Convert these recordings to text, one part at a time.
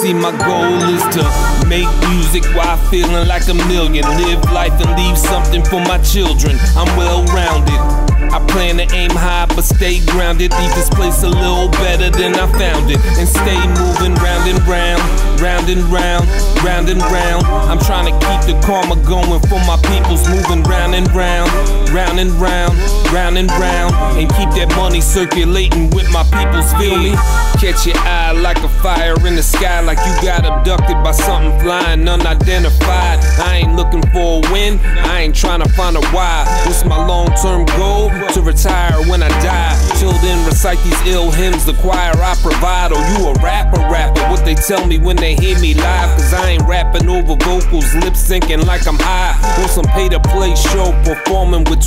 See, my goal is to make music while feeling like a million. Live life and leave something for my children. I'm well-rounded. I plan to aim high but stay grounded. Leave this place a little better than I found it. And stay moving round and round, round and round, round and round. I'm trying to keep the karma going for my peoples. Moving round and round, round and round, round and round. And keep that money circulating with my peoples, feel me? Catch your eye like a fire in the sky, like you got abducted by something flying unidentified. I ain't looking for a win, I ain't trying to find a why. What's my long-term goal? To retire when I die. Till then recite these ill hymns, the choir I provide. Or you a rapper, what they tell me when they hear me live. Cause I ain't rapping over vocals, lip syncing like I'm high. On some pay-to-play show, performing with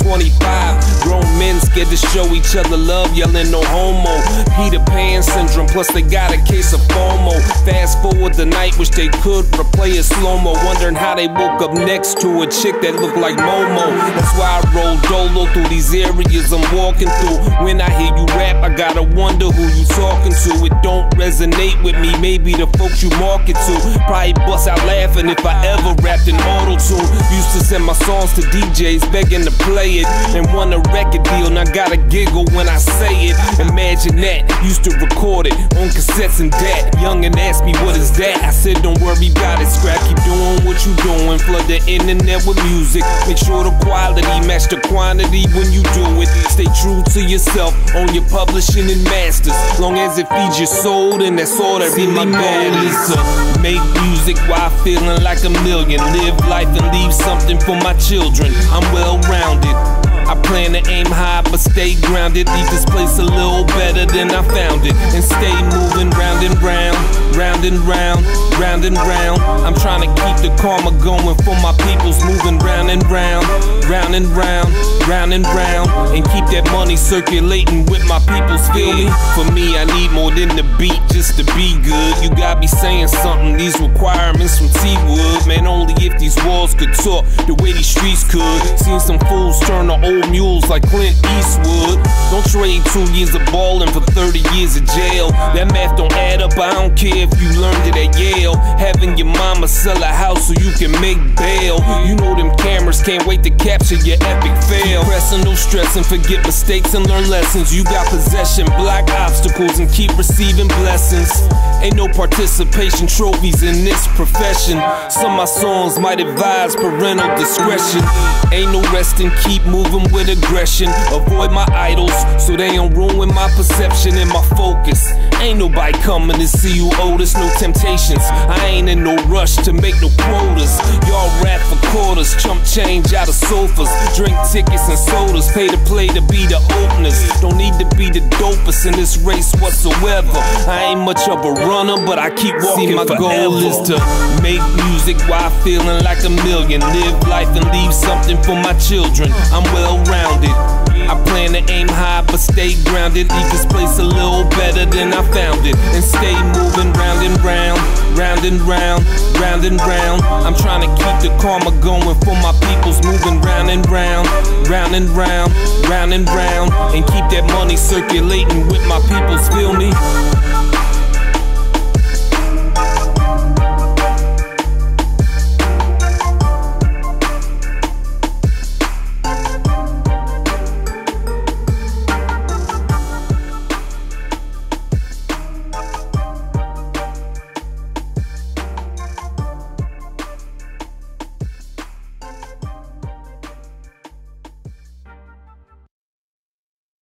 25 grown men scared to show each other love, yelling no homo. Peter Pan syndrome, plus they got a case of FOMO. Fast forward the night, wish they could replay it slow-mo. Wondering how they woke up next to a chick that looked like Momo. That's why I roll dolo through these areas I'm walking through. When I hear you rap, I gotta wonder who you talking to. It don't resonate with me, maybe the folks you market to. Probably bust out laughing if I ever rapped in auto-tune. Used to send my songs to DJs begging to play it, and won a record deal, now gotta giggle when I say it. Imagine that, used to record it on cassettes and that. Youngin' asked me what is that, I said don't worry about it, scrap, keep doing what you doing. Flood the internet with music, make sure the quality match the quantity when you do it. Stay true to yourself on your publishing and masters. Long as it feeds your soul, then that's all that really matters. To make music while feeling like a million. Live life and leave something for my children. I'm well-rounded. I plan to aim high but stay grounded. Leave this place a little better than I found it. And stay moving round and round, round and round, round and round. I'm trying to keep the karma going for my peoples. Moving round and round, round and round, round and round. And keep that money circulating with my peoples, feel me? For me, I need more than the beat just to be good. You gotta be saying something, these requirements from T-Wood. Man, only if these walls could talk the way these streets could. Seen some fools turn to old mules like Clint Eastwood. Don't trade 2 years of ballin' for 30 years of jail. That math don't add up, I don't care if you learned it at Yale. Having your mama sell a house so you can make bail. You know them cameras can't wait to capture your epic fail. Pressing, no stressing, forget mistakes and learn lessons. You got possession, block obstacles and keep receiving blessings. Ain't no participation trophies in this profession. Some of my songs might advise parental discretion. Ain't no resting, keep moving with aggression. Avoid my idols so they don't ruin my perception and my focus. Ain't nobody coming to see you owe us no temptations. I ain't in no rush to make no quotas. Y'all rap for quarters, chump change out of sofas. Drink tickets and sodas, pay to play to be the openers. Don't need to be the dopest in this race whatsoever. I ain't much of a runner, but I keep walking. See, my goal is to make music while feeling like a million. Live life and leave something for my children. I'm well-rounded. I plan to aim high but stay grounded. Leave this place a little better than I found it. And stay moving round and round, round and round, round and round. I'm trying to keep the karma going for my peoples. Moving round and round, round and round, round and round. And keep that money circulating with my peoples, feel me?